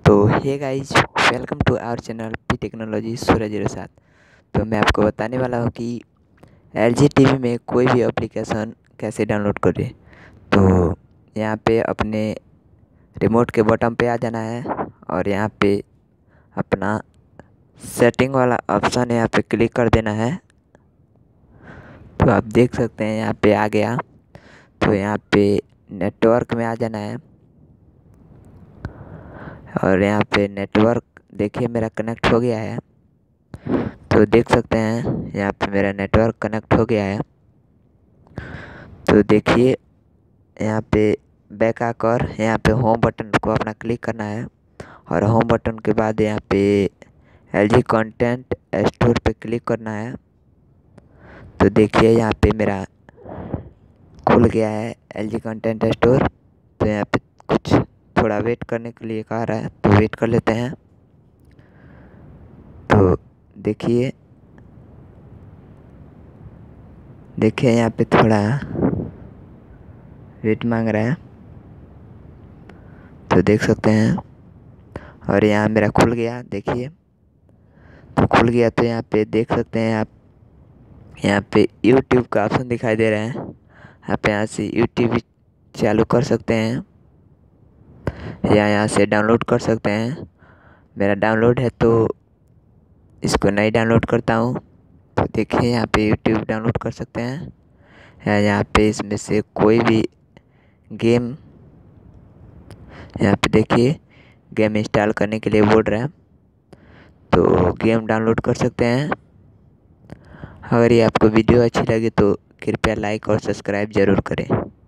तो hey guys, welcome to our channel P technology 1607। तो मैं आपको बताने वाला हूँ कि LG TV में कोई भी एप्लीकेशन कैसे डाउनलोड करें। तो यहाँ पे अपने रिमोट के बटन पे आ जाना है और यहाँ पे अपना सेटिंग वाला ऑप्शन यहाँ पे क्लिक कर देना है। तो आप देख सकते हैं यहाँ पे आ गया। तो यहाँ पे नेटवर्क में आ जाना है और यहाँ पे नेटवर्क देखिए मेरा कनेक्ट हो गया है। तो देख सकते हैं यहाँ पे मेरा नेटवर्क कनेक्ट हो गया है। तो देखिए यहाँ पे बैक आकर यहाँ पे होम बटन को अपना क्लिक करना है और होम बटन के बाद यहाँ पे LG कंटेंट स्टोर पे क्लिक करना है। तो देखिए यहाँ पे मेरा खुल गया है LG कंटेंट स्टोर। तो यहाँ पे कुछ थोड़ा वेट करने के लिए कह रहा है, तो वेट कर लेते हैं। तो देखिए यहाँ पे थोड़ा वेट मांग रहा है, तो देख सकते हैं। और यहाँ मेरा खुल गया, देखिए तो खुल गया। तो यहाँ पे देख सकते हैं आप, यहाँ पे YouTube का ऑप्शन दिखाई दे रहा है। आप यहाँ से YouTube चालू कर सकते हैं या यहाँ से डाउनलोड कर सकते हैं। मेरा डाउनलोड है तो इसको नहीं डाउनलोड करता हूँ। तो देखिए यहाँ पे YouTube डाउनलोड कर सकते हैं या यहाँ पे इसमें से कोई भी गेम, यहाँ पे देखिए गेम इंस्टॉल करने के लिए बोल रहा है, तो गेम डाउनलोड कर सकते हैं। अगर ये आपको वीडियो अच्छी लगे तो कृपया लाइक और सब्सक्राइब ज़रूर करें।